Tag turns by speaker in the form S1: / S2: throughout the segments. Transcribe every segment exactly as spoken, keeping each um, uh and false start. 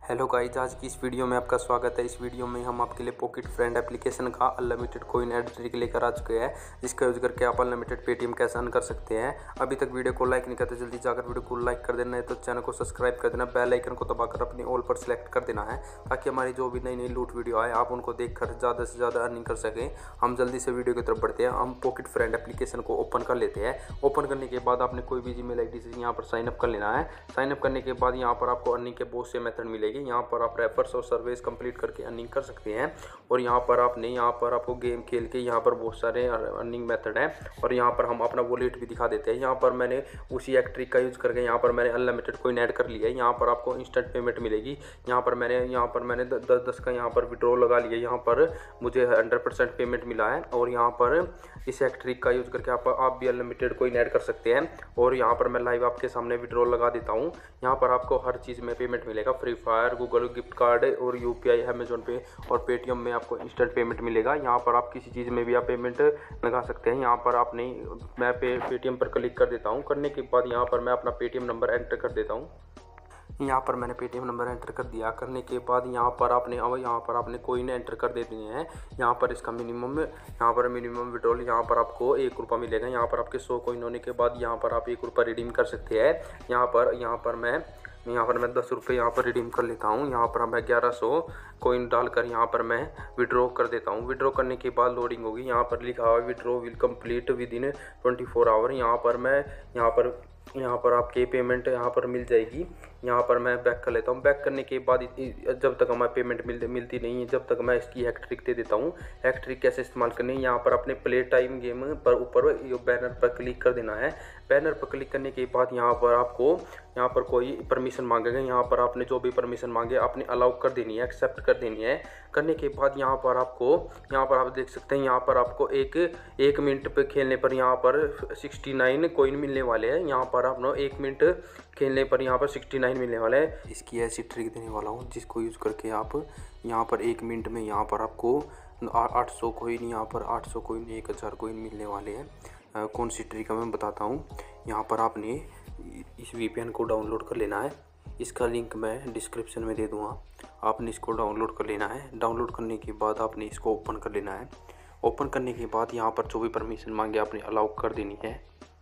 S1: Hello guys, आज की इस वीडियो में आपका स्वागत है। इस वीडियो में हम आपके लिए पॉकेट फ्रेंड एप्लीकेशन का अनलिमिटेड कोइन ऐड ट्रिक लेकर आ चुके हैं, जिसका यूज़ करके आप अनलिमिटेड पेटीएम कैसे अर्न कर सकते हैं। अभी तक वीडियो को लाइक नहीं करते, जल्दी जाकर वीडियो को लाइक कर देना है, तो चैनल को सब्सक्राइब कर देना, बेल आइकन को दबाकर अपनी ऑल पर सेलेक्ट कर देना है, ताकि हमारी जो भी नई नई लूट वीडियो आए आप उनको देखकर ज़्यादा से ज़्यादा अर्निंग कर सकें। हम जल्दी से वीडियो की तरफ बढ़ते हैं। हम पॉकेट फ्रेंड एप्लीकेशन को ओपन कर लेते हैं। ओपन करने के बाद आपने कोई भी जीमेल आईडी से यहाँ पर साइनअप कर लेना है। साइनअप करने के बाद यहाँ पर आपको अर्निंग के बहुत से मेथड मिलेगी। यहाँ पर आप रेफर्स और सर्विस कंप्लीट करके अर्निंग कर सकते हैं। और यहाँ पर आपने यहाँ पर आपको गेम खेल के यहाँ पर बहुत सारे अर्निंग मेथड हैं। और यहाँ पर हम अपना वॉलेट भी दिखा देते हैं। यहाँ पर मैंने उसी एक ट्रिक का यूज़ करके यहाँ पर मैंने अनलिमिटेड कोइन ऐड कर लिया है। यहाँ पर आपको इंस्टेंट पेमेंट मिलेगी। यहाँ पर मैंने यहाँ पर मैंने दस दस का यहाँ पर विड्रॉ लगा लिया। यहाँ पर मुझे हंड्रेड परसेंट पेमेंट मिला है। और यहाँ पर इस एक ट्रिक का यूज़ करके आप आप भी अनलिमिटेड कोइन ऐड कर सकते हैं। और यहाँ पर मैं लाइव आपके सामने विड्रॉ लगा देता हूँ। यहाँ पर आपको हर चीज़ में पेमेंट मिलेगा। Free Fire, Google gift card और यूपीआई, अमेजोन पे और पेटीएम में आपको इंस्टेंट पेमेंट मिलेगा। यहाँ पर आप किसी चीज़ में भी आप पेमेंट लगा सकते हैं। यहाँ पर आपने मैं पे पेटीएम पर क्लिक कर देता हूँ। करने के बाद यहाँ पर मैं अपना पेटीएम नंबर एंटर कर देता हूँ। यहाँ पर मैंने पेटीएम नंबर एंटर कर दिया। करने के बाद यहाँ पर आपने अब यहाँ पर आपने कोइन एंटर कर देते हैं। यहाँ पर इसका मिनिमम यहाँ पर मिनिमम विड्रॉल यहाँ पर आपको एक रुपये मिलेगा। यहाँ पर आपके सौ कोइन होने के बाद यहाँ पर आप एक रुपये रिडीम कर सकते हैं। यहाँ पर यहाँ पर मैं यहाँ पर मैं दस रुपये यहाँ पर रिडीम कर लेता हूँ। यहाँ पर मैं ग्यारह सौ कोइन डालकर यहाँ पर मैं विड्रॉ कर देता हूँ। विड्रॉ करने के बाद लोडिंग होगी। यहाँ पर लिखा हुआ withdraw will complete within twenty four hour. यहाँ पर मैं यहाँ पर यहाँ पर आपके पेमेंट यहाँ पर मिल जाएगी। यहाँ पर मैं बैक कर लेता हूँ। बैक करने के बाद जब तक हमारी पेमेंट मिल मिलती नहीं है, जब तक मैं इसकी हैक ट्रिक दे देता हूँ। हैक ट्रिक कैसे इस्तेमाल करनी है, यहाँ पर अपने प्ले टाइम गेम पर ऊपर बैनर पर क्लिक कर देना है। बैनर पर क्लिक करने के बाद यहाँ पर आपको यहाँ पर कोई परमिशन मांगेगा। यहाँ पर आपने जो भी परमिशन मांगे आपने अलाउ कर देनी है, एक्सेप्ट कर देनी है। करने के बाद यहाँ पर आपको यहाँ पर आप देख सकते हैं, यहाँ पर आपको एक एक मिनट पे खेलने पर यहाँ पर सिक्सटी नाइन कोइन मिलने वाले हैं। यहाँ पर आप एक मिनट खेलने पर यहाँ पर सिक्सटी नाइन मिलने वाला है। इसकी ऐसी ट्रिक देने वाला हूँ जिसको यूज़ करके आप यहाँ पर एक मिनट में यहाँ पर आपको आठ सौ कोइन यहाँ पर आठ सौ कोइन एक हज़ार कोइन मिलने वाले हैं। कौन सी ट्रिक है मैं बताता हूँ। यहाँ पर आपने इस वीपीएन को डाउनलोड कर लेना है। इसका लिंक मैं डिस्क्रिप्शन में दे दूँगा। आपने इसको डाउनलोड कर लेना है। डाउनलोड करने के बाद आपने इसको ओपन कर लेना है। ओपन करने के बाद यहाँ पर जो भी परमिशन मांगे आपने अलाउ कर देनी है।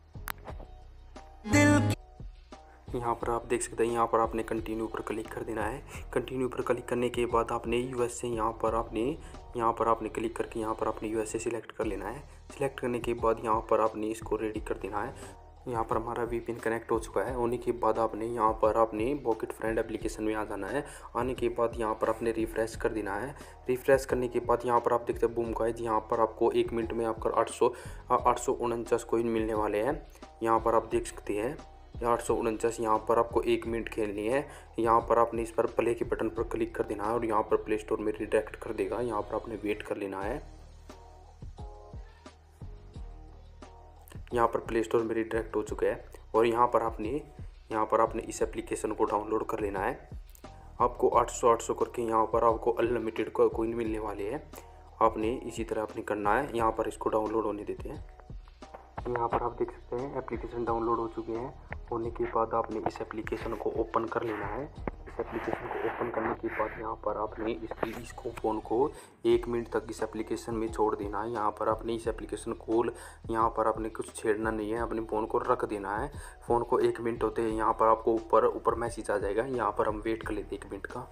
S1: यहाँ पर आप देख सकते हैं, यहाँ पर आपने कंटिन्यू पर क्लिक कर देना है। कंटिन्यू पर क्लिक करने के बाद आपने यूएसए यहाँ पर आपने यहाँ पर आपने क्लिक करके यहाँ पर आपने यूएसए सिलेक्ट कर लेना है। सिलेक्ट करने के बाद यहाँ पर आपने इसको रेडी कर देना है। यहाँ पर हमारा वीपीएन कनेक्ट हो चुका है। होने के बाद आपने यहाँ पर आपने पॉकेट फ्रेंड एप्लीकेशन में आ जाना है। आने के बाद यहाँ पर आपने रिफ्रेश कर देना है। रिफ्रेश करने के बाद यहाँ पर आप देखते हैं बूम गाइस, यहाँ पर आपको एक मिनट में आपका आठ सौ आठ सौ उनचास कोइन मिलने वाले हैं। यहाँ पर आप देख सकते हैं आठ सौ उनचास। यहाँ पर आपको एक मिनट खेलनी है। यहाँ पर आपने इस पर प्ले के बटन पर क्लिक कर देना है और यहाँ पर प्ले स्टोर में रिडायरेक्ट कर देगा। यहाँ पर आपने वेट कर लेना है। यहाँ पर प्ले स्टोर में रिडायरेक्ट हो चुका है। और यहाँ पर आपने यहाँ पर आपने इस एप्लीकेशन को डाउनलोड कर लेना है। आपको आठ सौ आठ सौ करके यहाँ पर आपको अनलिमिटेड कोइन मिलने वाले हैं। आपने इसी तरह आपने करना है। यहाँ पर इसको डाउनलोड होने देते हैं। यहाँ पर आप देख सकते हैं एप्लीकेशन डाउनलोड हो चुके हैं। होने के बाद आपने इस एप्लीकेशन को ओपन कर लेना है। इस एप्लीकेशन को ओपन करने के बाद यहाँ पर आपने इसकी इसको फ़ोन को एक मिनट तक इस एप्लीकेशन में छोड़ देना है। यहाँ पर आपने इस एप्लीकेशन को यहाँ पर आपने कुछ छेड़ना नहीं है, अपने फ़ोन को रख देना है। फ़ोन को एक मिनट होते हैं यहाँ पर आपको ऊपर ऊपर मैसेज आ जाएगा। यहाँ पर हम वेट कर लेते हैं एक मिनट का।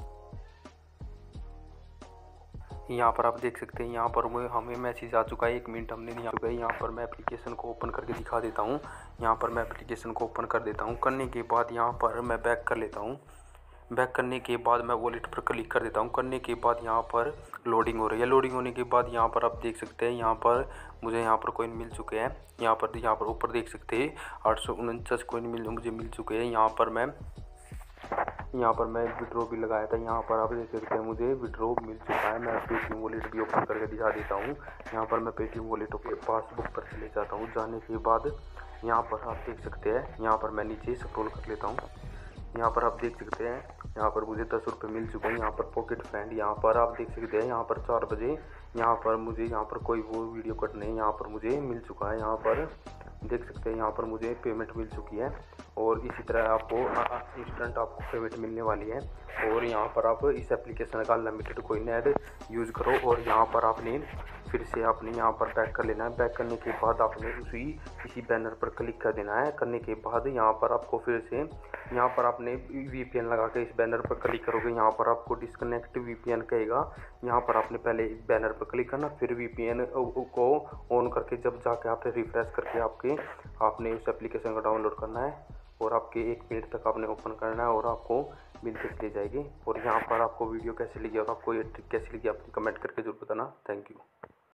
S1: यहाँ पर आप देख सकते हैं, यहाँ पर हमें मैसेज आ चुका है। एक मिनट हमने नहीं आ चुका है। यहाँ पर मैं एप्लीकेशन को ओपन करके दिखा देता हूँ। यहाँ पर मैं एप्लीकेशन को ओपन कर देता हूँ। करने के बाद यहाँ पर मैं बैक कर लेता हूँ। बैक करने के बाद मैं वॉलेट पर क्लिक कर देता हूँ। करने के बाद यहाँ पर लोडिंग हो रही है। लोडिंग होने के बाद यहाँ पर आप देख सकते हैं, यहाँ पर मुझे यहाँ पर कोइन मिल चुके हैं। यहाँ पर यहाँ पर ऊपर देख सकते हैं आठ सौ उनचास कोइन मिल मुझे मिल चुके हैं। यहाँ पर मैं यहाँ पर मैं विड्रॉ भी लगाया था। यहाँ पर आप देख सकते हैं मुझे विड्रॉ मिल चुका है। मैं पेटीएम वॉलेट भी ओपन करके दिखा देता हूँ। यहाँ पर मैं पेटीएम वॉलेट के पासबुक पर चले जाता हूँ। जाने के बाद यहाँ पर आप देख सकते हैं, यहाँ पर मैं नीचे स्क्रॉल कर लेता हूँ। यहाँ पर आप देख सकते हैं, यहाँ पर मुझे दस रुपये मिल चुके हैं। यहाँ पर पॉकेट फ्रेंड यहाँ पर आप देख सकते हैं, यहाँ पर चार बजे यहाँ पर मुझे यहाँ पर कोई वो वीडियो कट नहीं यहाँ पर मुझे मिल चुका है। यहाँ पर देख सकते हैं यहाँ पर मुझे पेमेंट मिल चुकी है और इसी तरह आपको इंस्टेंट आपको पेमेंट मिलने वाली है। और यहाँ पर आप इस एप्लीकेशन का अनलिमिटेड कोइन ऐड यूज़ करो और यहाँ पर आपने फिर से आपने यहाँ पर बैक कर लेना है। बैक करने के बाद आपने उसी इसी बैनर पर क्लिक कर देना है। करने के बाद यहाँ पर आपको फिर से यहाँ पर आपने वीपीएन लगा के इस बैनर पर क्लिक करोगे, यहाँ पर आपको डिस्कनेक्ट वीपीएन कहेगा। यहाँ पर आपने पहले इस बैनर पर क्लिक करना, फिर वीपीएन को ऑन करके जब जाके आपने रिफ्रेश करके आपके आपने उस एप्लीकेशन को डाउनलोड करना है और आपके एक मिनट तक आपने ओपन करना है और आपको मिलते चली जाएगी। और यहाँ पर आपको वीडियो कैसी लगी और आपको ये ट्रिक कैसी लगी आपने कमेंट करके जरूर बताना। Thank you.